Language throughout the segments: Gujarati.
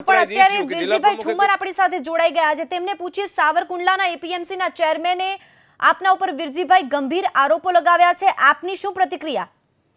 પણ અત્યારે વિરજીભાઈ ઠુમ્મર આપણી સાથે જોડાઈ ગયા છે, તેમને પૂછીએ સાવરકુંડલાના એપીએમસી ના ચેરમેને આપના ઉપર વિરજીભાઈ ગંભીર આરોપો લગાવ્યા છે, આપની શું પ્રતિક્રિયા?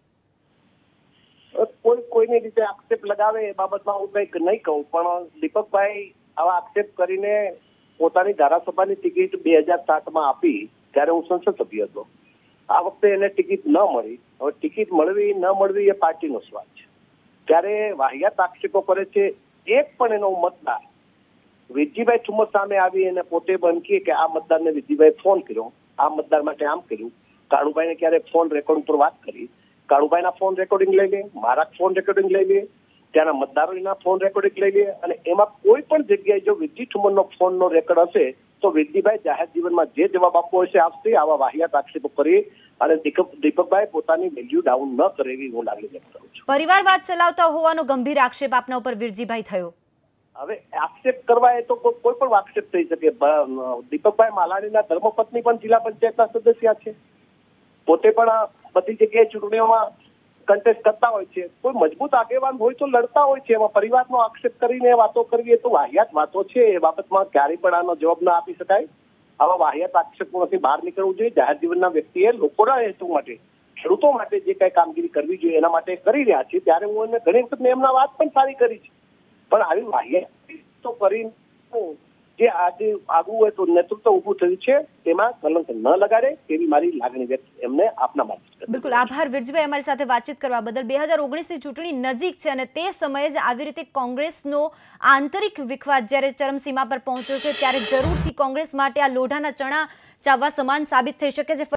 કોઈની રીતે આક્ષેપ લગાવે એ બાબતમાં હું કંઈક નહીં કહું, પણ દીપકભાઈ આવા આક્ષેપ કરીને પોતાની ધારાસભાની ટિકિટ 2007માં આપી ત્યારે હું સંસદ સભ્ય હતો. આ વખતે એને ટિકિટ ન મળી. હવે ટિકિટ મળવી ન મળવી એ પાર્ટીનો સ્વાદ છે. ત્યારે વાહિયાત આક્ષેપો કરે છે. એક પણ એનો મતદાર વિરજીભાઈ ઠુમ્મર સામે આવી અને પોતે બનકીએ કે આ મતદારને વિરજીભાઈ ફોન કર્યો, આ મતદાર માટે આમ કર્યું, કાળુભાઈને ક્યારે ફોન રેકોર્ડ ઉપર વાત કરી, કાળુભાઈના ફોન રેકોર્ડિંગ લઈ લે, મારા ફોન રેકોર્ડિંગ લઈ લે, ત્યાંના મતદારોના ફોન રેકોર્ડિંગ લઈ લે, અને એમાં કોઈ પણ જગ્યાએ જો વિરજી ઠુમ્મરનો ફોનનો રેકોર્ડ હશે તો વિરજીભાઈ જાહેર જીવનમાં જે જવાબ આપવો હશે આપશે. આવા વાહિયાત આક્ષેપો કરી અને દીપકભાઈ પોતાની વેલ્યુ ડાઉન ન કરે એવી હું લાગણી વ્યક્ત કરું છું. પરિવારવાદ ચલાવતા હોવાનો ગંભીર આક્ષેપ આપના ઉપર વિરજીભાઈ થયો. હવે આક્ષેપ કરવા એ તો કોઈ પણ આક્ષેપ થઈ શકે. દીપકભાઈ માલાણીના ધર્મપત્ની પણ જિલ્લા પંચાયતના સદસ્ય છે, પોતે પણ બધી જગ્યાએ ચૂંટણીઓમાં કન્ટેસ્ટ કરતા હોય છે. કોઈ મજબૂત આગેવાન હોય તો લડતા હોય છે. એમાં પરિવારનો આક્ષેપ કરીને વાતો કરવી એ તો વાહિયાત વાતો છે. એ બાબતમાં ક્યારેય પણ આનો જવાબ ના આપી શકાય. આવા વાહિયાત આક્ષેપોમાંથી બહાર નીકળવું જોઈએ. જાહેર જીવનના વ્યક્તિએ લોકોના હેતુ માટે, ખેડૂતો માટે જે કઈ કામગીરી કરવી જોઈએ એના માટે કરી રહ્યા છે. ત્યારે હું એને ઘણી વખત એમના વાત પણ સારી કરી છે, પણ આવી વાહિયાત તો કરીને જે આજે આગવું હોય તો નેતૃત્વ ઊભું થયું છે તેમાં કલંક ન લગાડે તેવી મારી લાગણી વ્યક્ત એમને આપના માટે. બિલકુલ આભાર વિરજીભાઈ અમારી સાથે વાતચીત કરવા બદલ. 2019ની ચૂંટણી નજીક છે અને તે સમયે જ આવી રીતે કોંગ્રેસનો આંતરિક વિખવાદ જ્યારે ચરમસીમા પર પહોંચ્યો છે ત્યારે જરૂરથી કોંગ્રેસ માટે આ લોઢાના ચણા ચાવવા સમાન સાબિત થઈ શકે છે.